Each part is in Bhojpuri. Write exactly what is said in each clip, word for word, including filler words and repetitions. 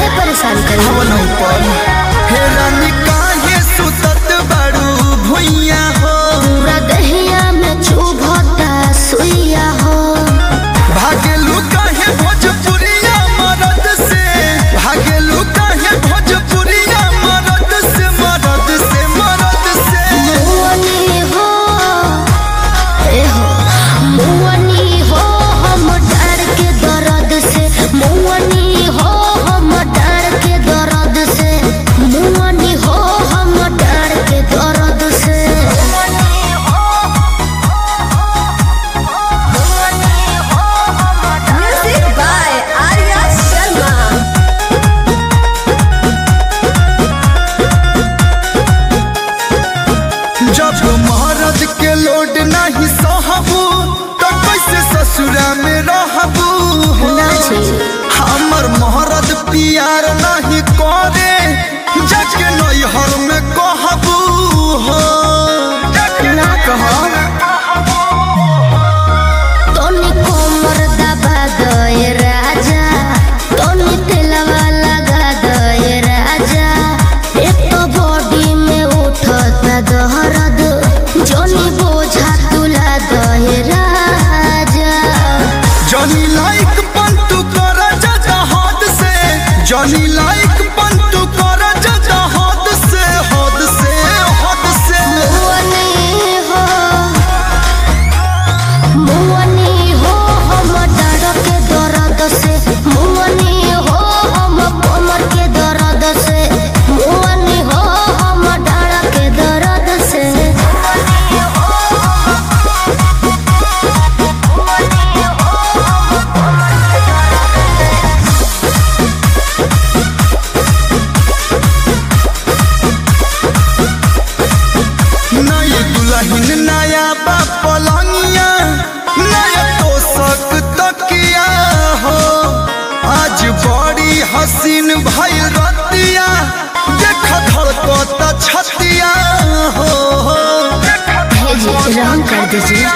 परेशान कर हे रानी काहे सुतत बड़ू भुइया हो पूरा दहिया में चुभता सुइया हो भागेलू काहे भोजपुरिया मरद से भागेलू काहे भोजपुरिया मरद से मरद से मरद से मुअनी हो ए हो मुअनी हो हम डर के दर्द से मुअनी हो हम डर के दर्द से मुअनी हो हम डर के दर्द से म्यूजिक बाय आर्या शर्मा जब महाराज के लोड नहीं सहबू तो कैसे ससुरा में रहबू हो हमर महाराज प्यार नहीं करे जाके नैहर में कहबू हो ना कहो तोनी कोमर दबा दे राजा तोनी तेलवा लगा दे राजा एक तो बॉडी में उठता दर्द जोनी बोझा तुला दे राजा जनी लाइक पंतु कर जा हाथ से जनी लाइक पंतु कर जा हाथ से हाथ से हाथ से मुअनी हो मुअनी हो हम डर के दर्द से मुअनी हो हम कमर के दर्द से मुअनी हो हम डर के दर्द से नई दुल्हन नया पलंगिया नया तोशक तकिया हो आज बड़ी हसीन भइल रतिया देख धड़कता छतिया हो भेजिए रंग कर दीजिए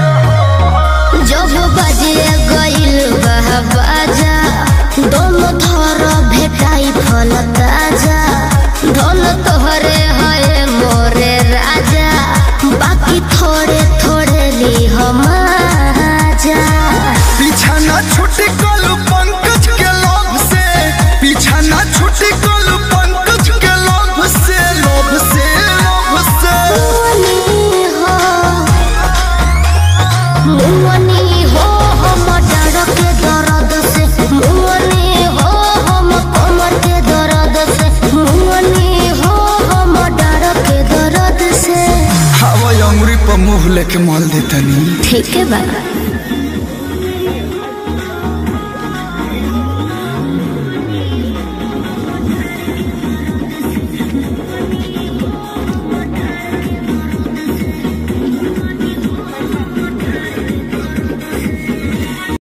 जब बजे गइल बह बाजा दोनों थर भेटाई फल ताजा धन तोहरे है मोरे राजा बाकी थोड़े थोड़े ली हम आजा पीछा ना छुटी कलू पंकज के लोभ से पीछा ना छुटी कलू पंकज के लोभ से लोभ से लोभ से मुअनी हो मुअनी हो हम डर के दर्द से मुअनी हो हम कमर के दर्द से मुअनी हो हम डर के दर्द से हवा अंगुरी पर मुँह लेके माल देतनी ठीक है बा।